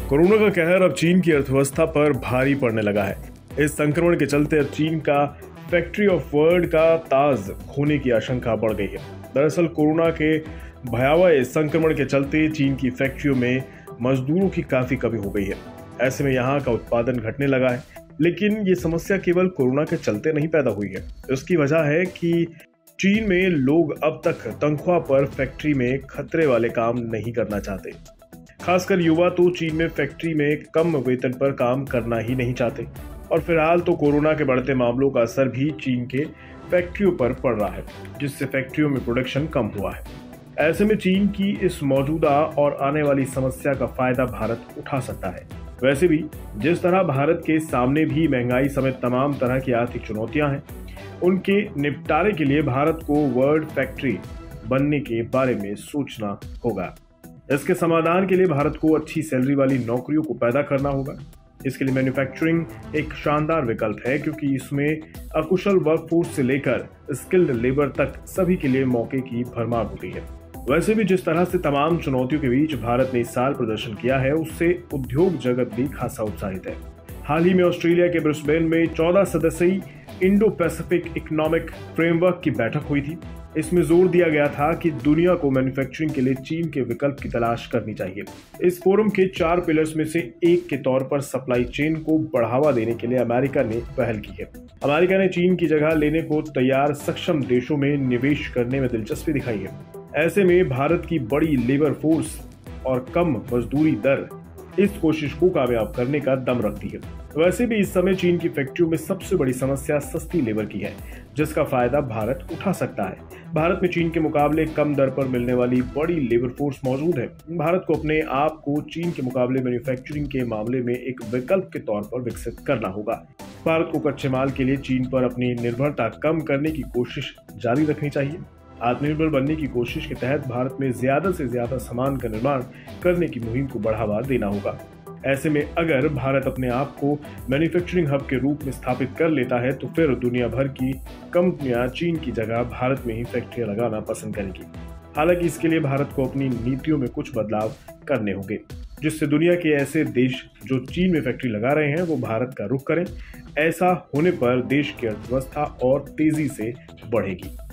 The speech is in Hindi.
कोरोना का कहर अब चीन की अर्थव्यवस्था पर भारी पड़ने लगा है। इस संक्रमण के चलते अब चीन का फैक्ट्री ऑफ वर्ल्ड का ताज खोने की आशंका बढ़ गई है। दरअसल कोरोना के भयावह संक्रमण के चलते चीन की फैक्ट्रियों में मजदूरों की काफी कमी हो गई है। ऐसे में यहाँ का उत्पादन घटने लगा है। लेकिन ये समस्या केवल कोरोना के चलते नहीं पैदा हुई है। इसकी वजह है कि चीन में लोग अब तक तनख्वाह पर फैक्ट्री में खतरे वाले काम नहीं करना चाहते। खासकर युवा तो चीन में फैक्ट्री में कम वेतन पर काम करना ही नहीं चाहते। और फिलहाल तो कोरोना के बढ़ते मामलों का असर भी चीन के फैक्ट्रियों पर पड़ रहा है, जिससे फैक्ट्रियों में प्रोडक्शन कम हुआ है। ऐसे में चीन की इस मौजूदा और आने वाली समस्या का फायदा भारत उठा सकता है। वैसे भी जिस तरह भारत के सामने भी महंगाई समेत तमाम तरह की आर्थिक चुनौतियां हैं, उनके निपटारे के लिए भारत को वर्ल्ड फैक्ट्री बनने के बारे में सोचना होगा। इसके समाधान के लिए भारत को अच्छी सैलरी वाली नौकरियों को पैदा करना होगा। इसके लिए मैन्युफैक्चरिंग एक शानदार विकल्प है, क्योंकि इसमें अकुशल वर्कफोर्स से लेकर स्किल्ड लेबर तक सभी के लिए मौके की भरमार होती है। वैसे भी जिस तरह से तमाम चुनौतियों के बीच भारत ने इस साल प्रदर्शन किया है, उससे उद्योग जगत भी खासा उत्साहित है। हाल ही में ऑस्ट्रेलिया के ब्रिस्बेन में 14 सदस्यीय इंडो पैसिफिक इकोनॉमिक फ्रेमवर्क की बैठक हुई थी। इसमें जोर दिया गया था कि दुनिया को मैन्युफैक्चरिंग के लिए चीन के विकल्प की तलाश करनी चाहिए। इस फोरम के 4 पिलर्स में से एक के तौर पर सप्लाई चेन को बढ़ावा देने के लिए अमेरिका ने पहल की है। अमेरिका ने चीन की जगह लेने को तैयार सक्षम देशों में निवेश करने में दिलचस्पी दिखाई है। ऐसे में भारत की बड़ी लेबर फोर्स और कम मजदूरी दर इस कोशिश को कामयाब करने का दम रखती है। वैसे भी इस समय चीन की फैक्ट्रियों में सबसे बड़ी समस्या सस्ती लेबर की है, जिसका फायदा भारत उठा सकता है। भारत में चीन के मुकाबले कम दर पर मिलने वाली बड़ी लेबर फोर्स मौजूद है। भारत को अपने आप को चीन के मुकाबले मैन्युफैक्चरिंग के मामले में एक विकल्प के तौर पर विकसित करना होगा। भारत को कच्चे माल के लिए चीन पर अपनी निर्भरता कम करने की कोशिश जारी रखनी चाहिए। आत्मनिर्भर बनने की कोशिश के तहत भारत में ज्यादा से ज्यादा सामान का निर्माण करने की मुहिम को बढ़ावा देना होगा। ऐसे में अगर भारत अपने आप को मैन्युफैक्चरिंग हब के रूप में स्थापित कर लेता है, तो फिर दुनिया भर की कंपनियां चीन की जगह भारत में ही फैक्ट्रियां लगाना पसंद करेंगी। हालांकि इसके लिए भारत को अपनी नीतियों में कुछ बदलाव करने होंगे, जिससे दुनिया के ऐसे देश जो चीन में फैक्ट्री लगा रहे हैं वो भारत का रुख करें। ऐसा होने पर देश की अर्थव्यवस्था और तेजी से बढ़ेगी।